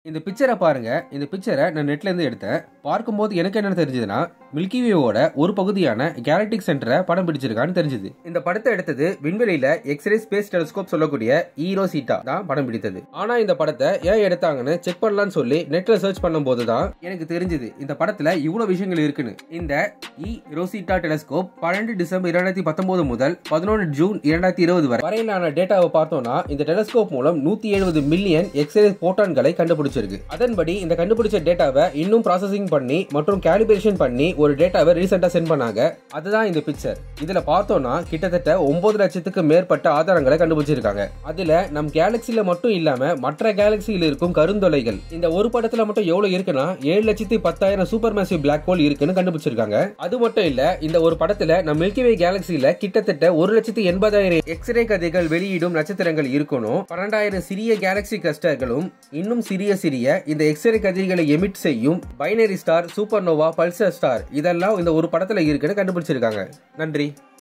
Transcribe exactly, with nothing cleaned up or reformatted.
இந்த பிக்சரை பாருங்க. இந்த பிக்சரை நான் நெட்ல இருந்து எடுத்தேன். பார்க்கும்போது எனக்கு என்ன தெரிஞ்சதுன்னா, மில்கி வேவோட ஒரு பகுதியான கேலக்டிக் சென்டரை படம் பிடிச்சிருக்கான்னு தெரிஞ்சது. இந்த படத்தை எடுத்தது விண்வெளியில எக்ஸ்ரே ஸ்பேஸ் டெலிஸ்கோப் சொல்லக்கூடிய ஈரோசிட்டா தான் படம் பிடித்தது. ஆனா இந்த படத்தை ஏன் எடுத்தாங்கன்னு செக் பண்ணலாம்னு சொல்லி நெட்ல சர்ச் பண்ணும்போது தான் எனக்கு தெரிஞ்சது இந்த படத்துல இவ்வளவு விஷயங்கள் இருக்குன்னு. இந்த ஈரோசிட்டா டெலிஸ்கோப் பன்னெண்டு டிசம்பர் இரண்டாயிரத்தி பத்தொன்பது முதல் பதினொன்று ஜூன் இரண்டாயிரத்தி இருபது வரை வரையிலான டேட்டாவை பார்த்தோம்னா, இந்த டெலிஸ்கோப் மூலம் நூத்தி எழுபது மில்லியன் எக்ஸ்ரே போட்டான்களை கண்டுபிடிச்சிருக்கு. அதன்படி இந்த கண்டுபிடிச்ச டேட்டாவை இன்னும் ப்ராசஸிங் பண்ணி மற்றும் கேலிபிரேஷன் பண்ணி ஒரு டேட்டாவை ரீசெண்டா சென்ட் பண்ணாங்க. அதுதான் இந்த பிக்சர். இதுல பார்த்தோம்னா கிட்டத்தட்ட ஒன்பது லட்சத்துக்கு மேற்பட்ட ஆதாரங்களை கண்டுபிடிச்சிருக்காங்க. அதுல நம் கேலக்சில மட்டும் இல்லாம மற்ற கேலக்சியில் இருக்கும் கருந்தொலைகள் இந்த ஒரு படத்துல மட்டும் எவ்வளவு இருக்குன்னா ஏழு லட்சத்தி பத்தாயிரம் சூப்பர் மேசிவ் பிளாக் ஹோல் இருக்குன்னு கண்டுபிடிச்சிருக்காங்க. அது மட்டும் இல்ல, இந்த ஒரு படத்துல நம் மில்கி வே கேலக்சில கிட்டத்தட்ட ஒரு லட்சத்தி எண்பதாயிரம் எக்ஸ்ரே கதிர்கள் வெளியிடும் நட்சத்திரங்கள் இருக்கணும். பன்னெண்டாயிரம் சிறிய கேலக்சி கிளஸ்டர்களும் இன்னும் சிறிய சிறிய இந்த எக்ஸ்ரே கதிர்களை எமிட் செய்யும் binary star, supernova, pulsar star இதெல்லாம் இந்த ஒரு படத்துல இருக்குன்னு கண்டுபிடிச்சிருக்காங்க. நன்றி.